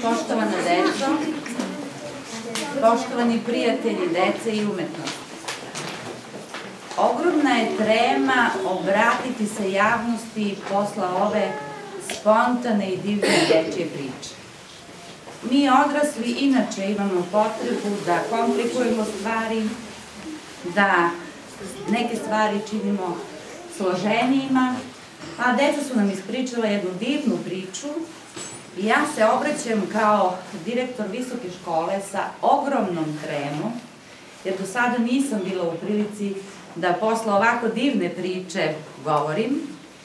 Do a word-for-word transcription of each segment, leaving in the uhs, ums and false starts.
Poštovana deco, poštovani prijatelji dece i umetnosti, ogromna je trema obratiti se javnosti posle ove spontane i divne dečje priče. Mi odrasli inače imamo potrebu da komplikujemo stvari, da neke stvari činimo složenijima, a deca su nam ispričala jednu divnu priču i ja se obraćam kao direktor visoke škole sa ogromnom tremom, jer do sada nisam bila u prilici da posle ovako divne priče govorim,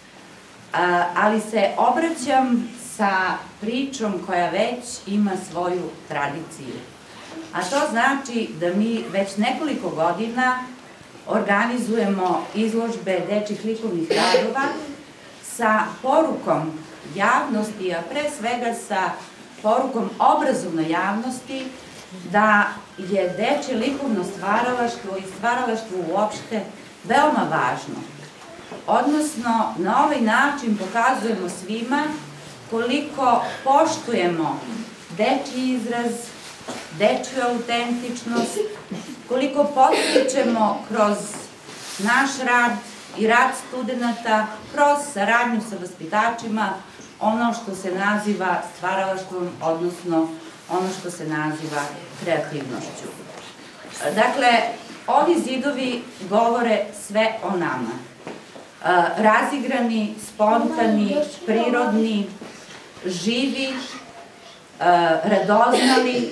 ali se obraćam sa pričom koja već ima svoju tradiciju. A to znači da mi već nekoliko godina organizujemo izložbe dečjih likovnih radova sa porukom javnosti, a pre svega sa porukom obrazovnoj javnosti da je dečje likovno stvaralaštvo i stvaralaštvo uopšte veoma važno. Odnosno, na ovaj način pokazujemo svima koliko poštujemo dečji izraz, dečju autentičnost, koliko postičemo kroz naš rad i rad studenta, kroz saradnju sa vaspitačima, ono što se naziva stvaralaštvom, odnosno ono što se naziva kreativnošću. Dakle, ovi zidovi govore sve o nama. Razigrani, spontani, prirodni, živi, radoznali,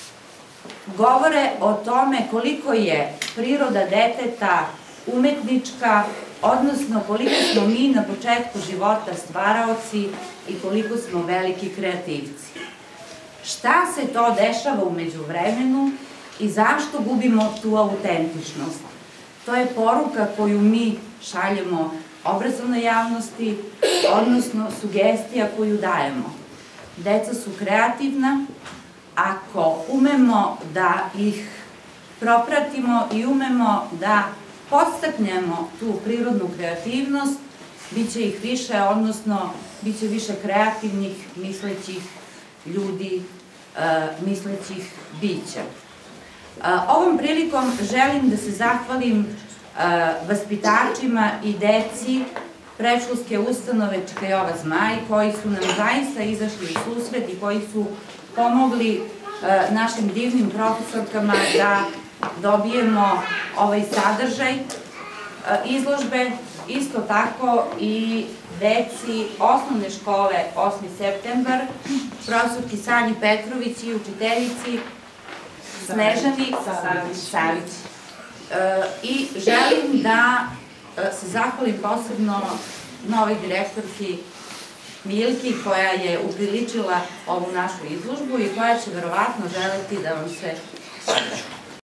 govore o tome koliko je priroda deteta umetnička, odnosno koliko smo mi na početku života stvaraoci i koliko smo veliki kreativci. Šta se to dešava u međuvremenu i zašto gubimo tu autentičnost? To je poruka koju mi šaljemo obrazovnoj javnosti, odnosno sugestija koju dajemo. Deca su kreativna, ako umemo da ih propratimo i umemo da podstaknemo tu prirodnu kreativnost, bit će ih više, odnosno bit će više kreativnih, mislećih ljudi, mislećih bića. Ovom prilikom želim da se zahvalim vaspitačima i deci predškolske ustanove Čika Jova Zmaj, koji su nam zaista izašli u susret i koji su pomogli našim divnim profesorkama da dobijemo ovaj sadržaj izložbe, isto tako i deci osnovne škole osmi septembar, profesorki Sanji Petrović i učiteljici Snežani Savić. I želim da se zahvalim posebno novoj direktorki Milki, koja je upriličila ovu našu izložbu i koja će verovatno želeti da vam se